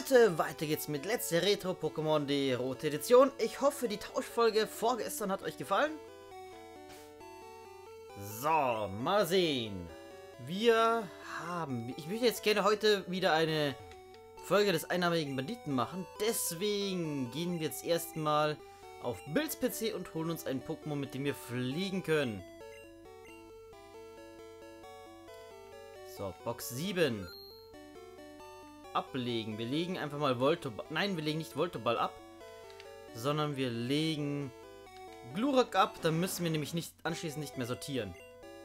Leute, weiter geht's mit Let's Retro Pokémon, die rote Edition. Ich hoffe, die Tauschfolge vorgestern hat euch gefallen. So, mal sehen. Ich möchte jetzt gerne heute wieder eine Folge des einarmigen Banditen machen. Deswegen gehen wir jetzt erstmal auf Bills PC und holen uns ein Pokémon, mit dem wir fliegen können. So, Box 7. Ablegen. Wir legen einfach mal Voltoball. Nein, wir legen nicht Voltoball ab, sondern wir legen Glurak ab. Dann müssen wir nämlich anschließend nicht mehr sortieren.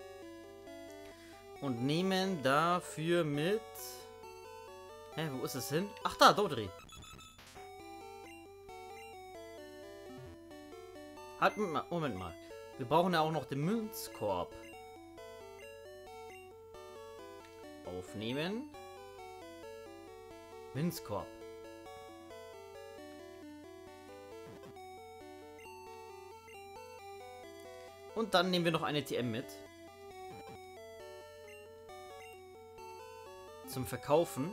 Und nehmen dafür mit... Hä, wo ist es hin? Ach da, Dodri. Halt, Moment mal. Wir brauchen ja auch noch den Münzkorb. Aufnehmen. Münzkorb. Und dann nehmen wir noch eine TM mit. Zum Verkaufen.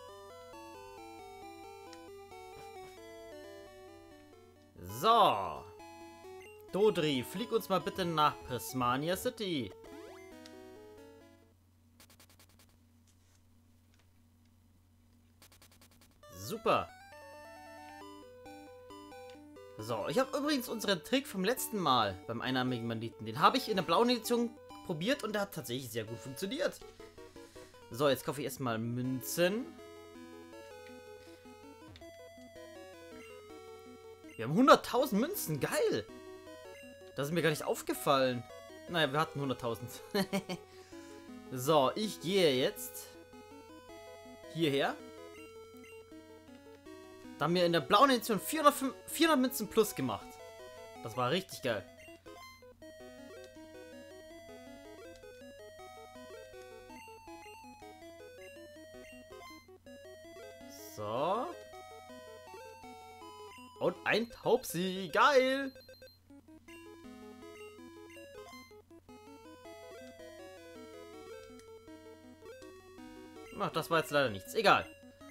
So. Dodri, flieg uns mal bitte nach Prismania City. Super. So, ich habe übrigens unseren Trick vom letzten Mal beim einarmigen Banditen. Den habe ich in der blauen Edition probiert und der hat tatsächlich sehr gut funktioniert. So, jetzt kaufe ich erstmal Münzen. Wir haben 100.000 Münzen. Geil. Das ist mir gar nicht aufgefallen. Naja, wir hatten 100.000. So, ich gehe jetzt hierher. Da haben wir in der blauen Edition 400 Münzen plus gemacht. Das war richtig geil. So. Und ein Taubsi. Geil. Ach, das war jetzt leider nichts. Egal.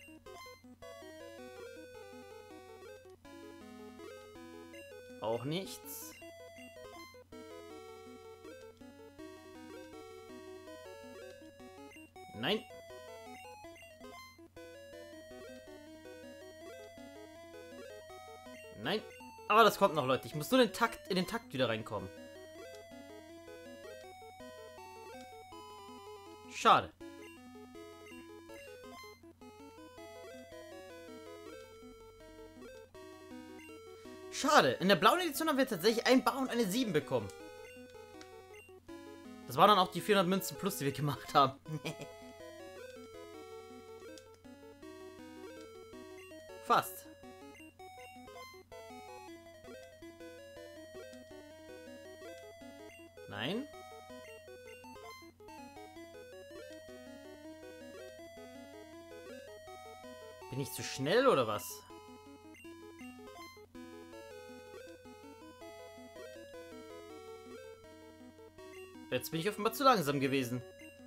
Auch nichts. Nein. Nein. Aber das kommt noch, Leute. Ich muss nur in den Takt wieder reinkommen. Schade. Schade. In der blauen Edition haben wir tatsächlich ein Bar und eine 7 bekommen. Das waren dann auch die 400 Münzen plus, die wir gemacht haben. Fast. Nein. Bin ich zu schnell oder was? Jetzt bin ich offenbar zu langsam gewesen.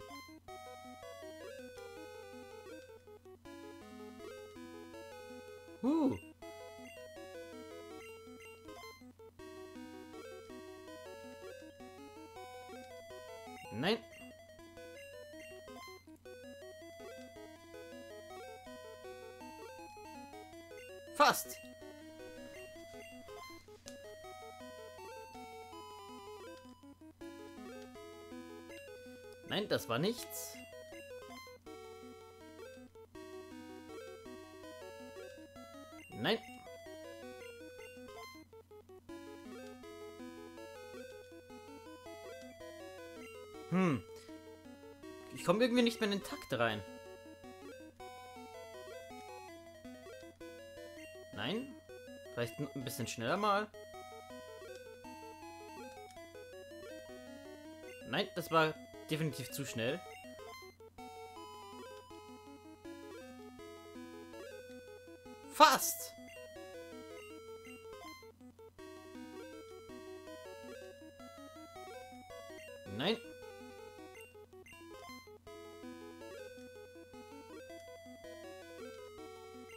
Nein. Fast. Nein, das war nichts. Nein. Ich komme irgendwie nicht mehr in den Takt rein. Nein. Vielleicht ein bisschen schneller mal. Nein, das war definitiv zu schnell. Fast! Nein.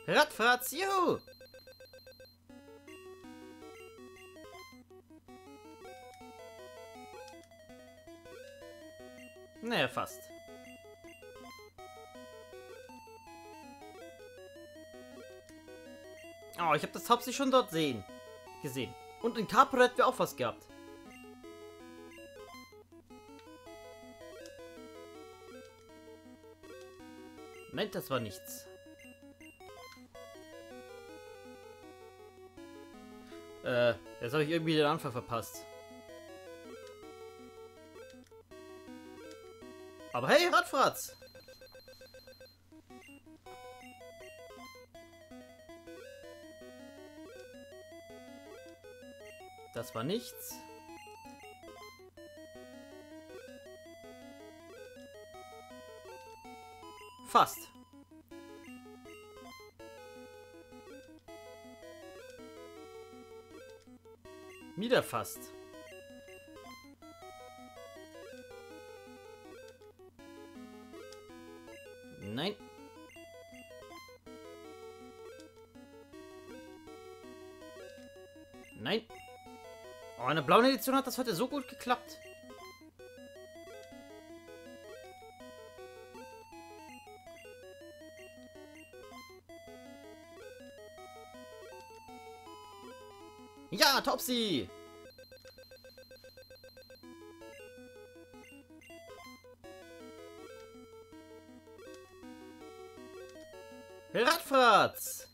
Radfratz, juhu! Naja, fast. Oh, ich habe das Topsy schon dort gesehen. Und in Capra hätten wir auch was gehabt. Nein, das war nichts. Jetzt habe ich irgendwie den Anfang verpasst. Aber hey, Radfratz! Das war nichts. Fast. Wieder fast. Nein. Nein. Oh, in der blauen Edition hat das heute so gut geklappt. Ja, Topsy! Radfratz!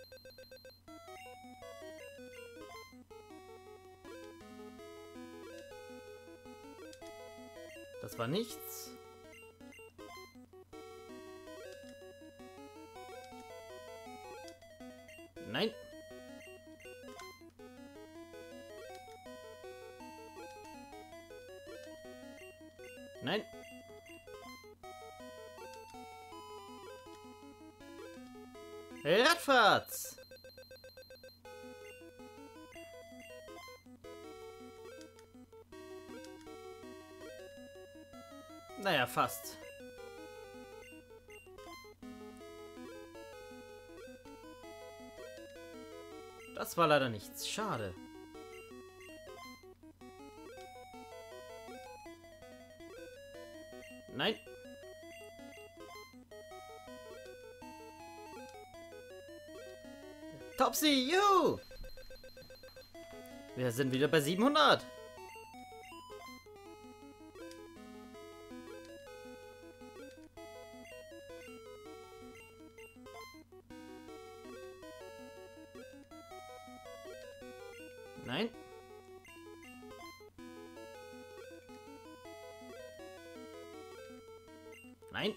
Das war nichts. Nein. Nein. Radfratz! Naja, fast. Das war leider nichts. Schade. Nein. Topsy, juhu! Wir sind wieder bei 700. Nein. Nein.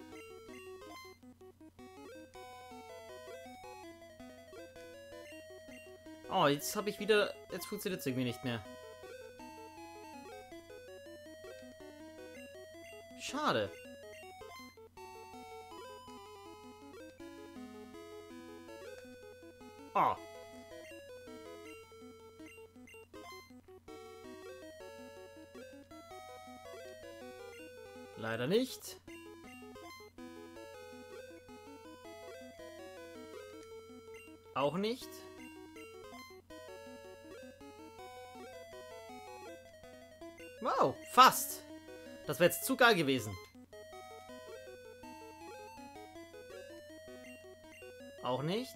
Oh, jetzt habe ich wieder... Jetzt funktioniert es irgendwie nicht mehr. Schade. Oh. Leider nicht. Auch nicht. Wow, fast. Das wäre jetzt zu geil gewesen. Auch nicht.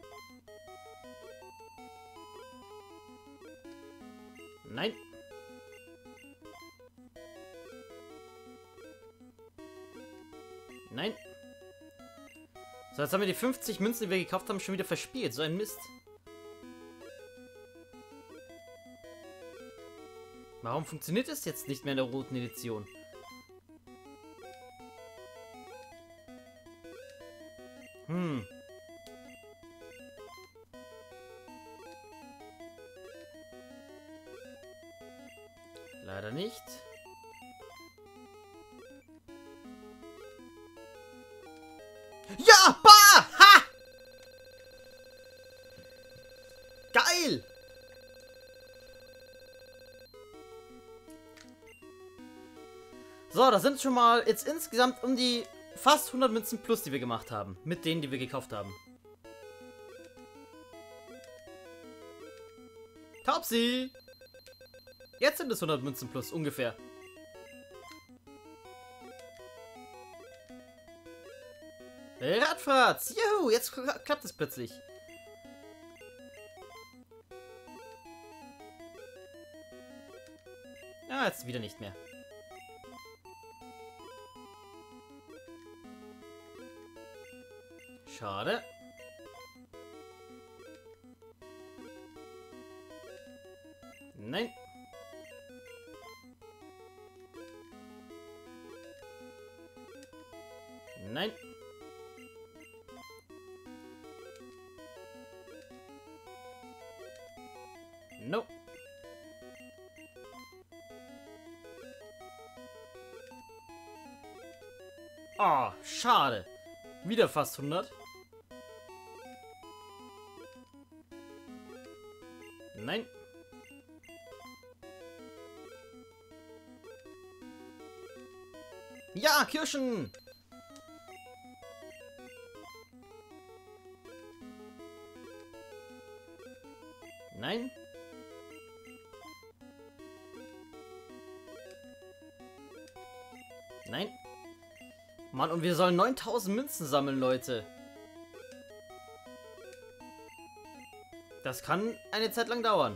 Nein. Nein. So, jetzt haben wir die 50 Münzen, die wir gekauft haben, schon wieder verspielt. So ein Mist. Warum funktioniert es jetzt nicht mehr in der roten Edition? Leider nicht. Ja! Bah! Ha! Geil! So, das sind schon mal jetzt insgesamt um die fast 100 Münzen plus, die wir gemacht haben. Mit denen, die wir gekauft haben. Taubsi! Jetzt sind es 100 Münzen plus, ungefähr. Radfratz! Juhu, jetzt klappt es plötzlich. Ah, jetzt wieder nicht mehr. Schade. Nein. Nein. No. Oh, schade. Wieder fast 100. Nein. Ja, Kirschen! Nein. Nein. Mann, und wir sollen 9000 Münzen sammeln, Leute. Das kann eine Zeit lang dauern.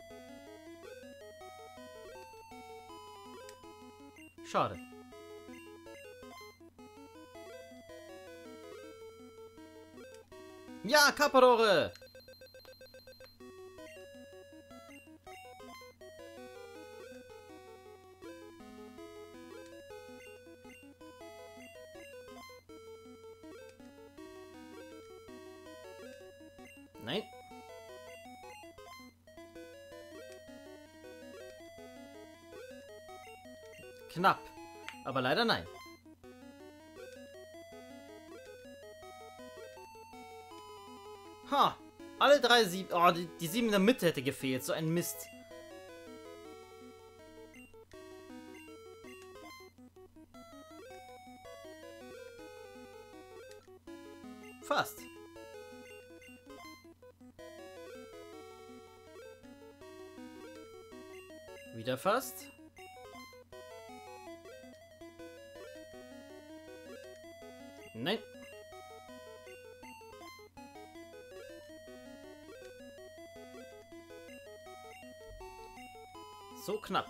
Schade. Ja, Kapadore! Nein. Knapp. Aber leider nein. Ha! Alle drei Sieben. Oh, die 7 in der Mitte hätte gefehlt. So ein Mist. Fast. Wieder fast. Nein. So knapp.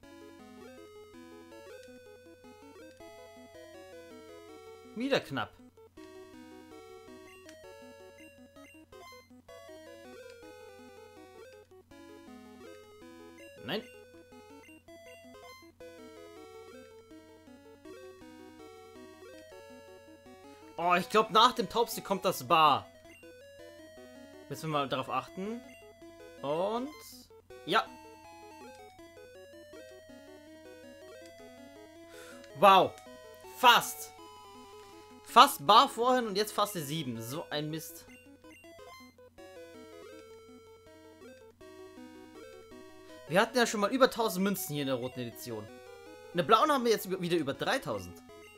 Wieder knapp. Nein. Oh, ich glaube, nach dem Taubsi kommt das Bar. Müssen wir mal darauf achten. Und... ja. Wow. Fast. Fast Bar vorhin und jetzt fast die 7. So ein Mist. Wir hatten ja schon mal über 1000 Münzen hier in der roten Edition. In der blauen haben wir jetzt wieder über 3000.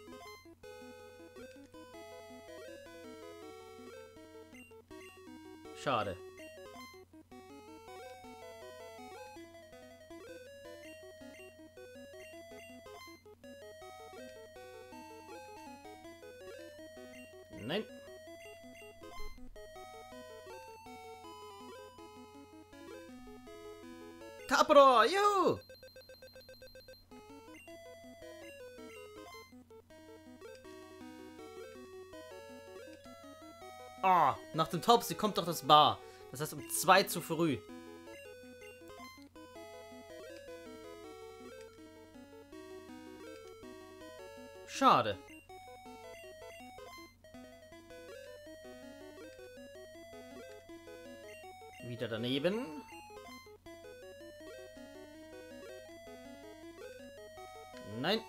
Schade. Nein. Capro, juhu! Oh, nach dem Taubsi kommt doch das Bar. Das heißt um 2 zu früh. Schade. Wieder daneben. Nein.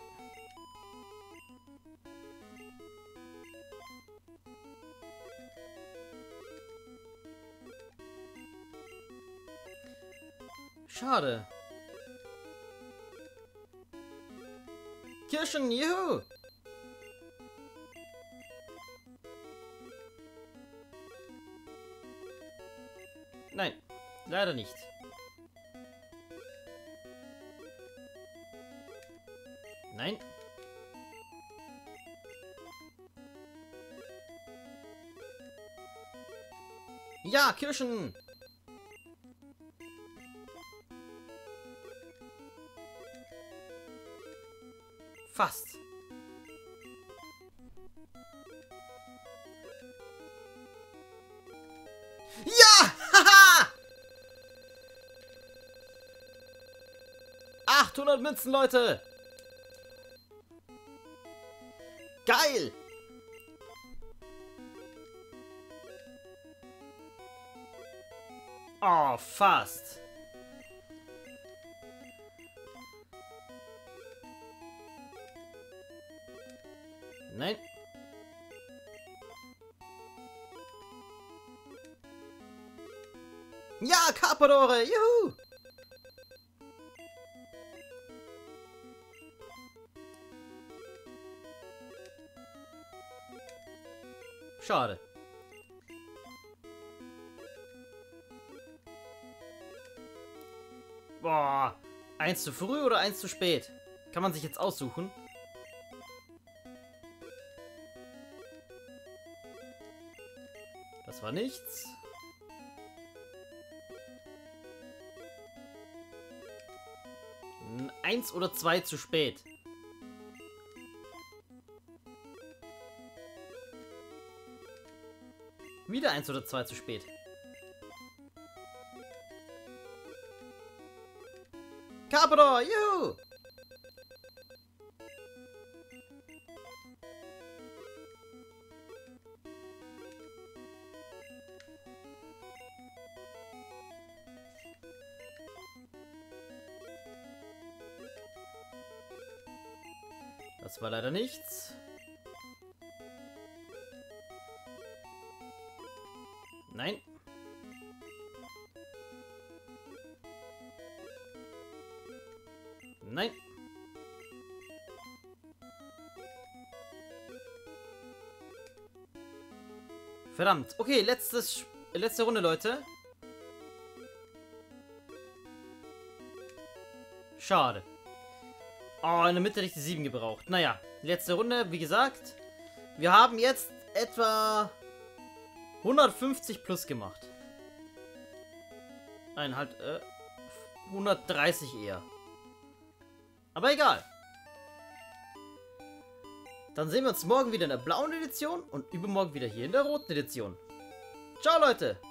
Schade. Kirschen, juhu! Nein, leider nicht. Nein. Ja, Kirschen. Fast. Ja! Haha! 800 Münzen, Leute. Geil. Oh, fast. Nein. Ja, Carpadore, juhu! Schade. Boah, eins zu früh oder eins zu spät? Kann man sich jetzt aussuchen? Das war nichts. Eins oder zwei zu spät. Wieder eins oder zwei zu spät. Carpador, juhu! Das war leider nichts. Nein. Nein. Verdammt. Okay, letzte Runde, Leute. Schade. Oh, in der Mitte hätte ich die 7 gebraucht. Naja, letzte Runde, wie gesagt. Wir haben jetzt etwa 150 plus gemacht. Nein, halt 130 eher. Aber egal. Dann sehen wir uns morgen wieder in der blauen Edition und übermorgen wieder hier in der roten Edition. Ciao, Leute!